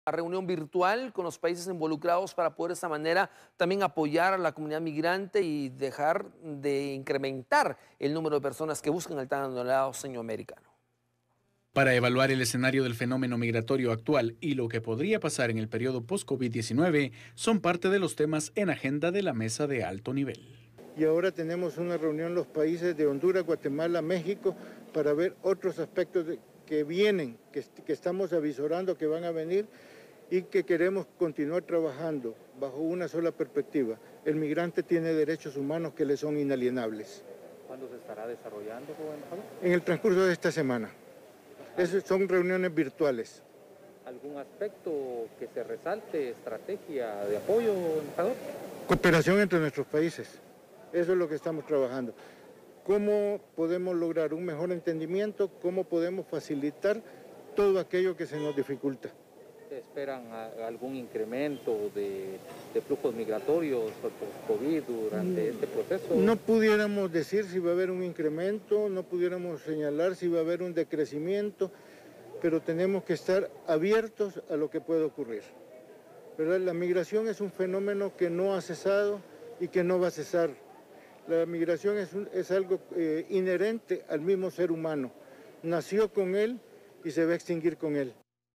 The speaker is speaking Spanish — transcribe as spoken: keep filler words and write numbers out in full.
Reunión virtual con los países involucrados para poder de esta manera también apoyar a la comunidad migrante y dejar de incrementar el número de personas que buscan el tan anhelado sueño americano. Para evaluar el escenario del fenómeno migratorio actual y lo que podría pasar en el periodo post-COVID diecinueve, son parte de los temas en agenda de la mesa de alto nivel. Y ahora tenemos una reunión los países de Honduras, Guatemala, México, para ver otros aspectos de, que vienen, que, que estamos avisorando que van a venir y que queremos continuar trabajando bajo una sola perspectiva. El migrante tiene derechos humanos que le son inalienables. ¿Cuándo se estará desarrollando, joven embajador? En el transcurso de esta semana. Esas son reuniones virtuales. ¿Algún aspecto que se resalte, estrategia de apoyo, embajador? Cooperación entre nuestros países. Eso es lo que estamos trabajando. ¿Cómo podemos lograr un mejor entendimiento? ¿Cómo podemos facilitar todo aquello que se nos dificulta? ¿Esperan algún incremento de, de flujos migratorios post-COVID durante este proceso? No pudiéramos decir si va a haber un incremento, no pudiéramos señalar si va a haber un decrecimiento, pero tenemos que estar abiertos a lo que puede ocurrir. ¿Verdad? La migración es un fenómeno que no ha cesado y que no va a cesar. La migración es, un, es algo eh, inherente al mismo ser humano. Nació con él y se va a extinguir con él.